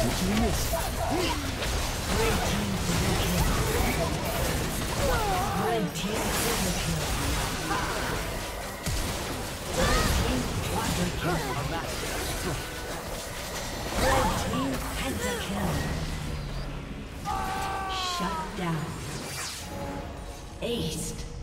Red team triple kill. Red team quadra kill. Red team pentakill. Shut down. Aced.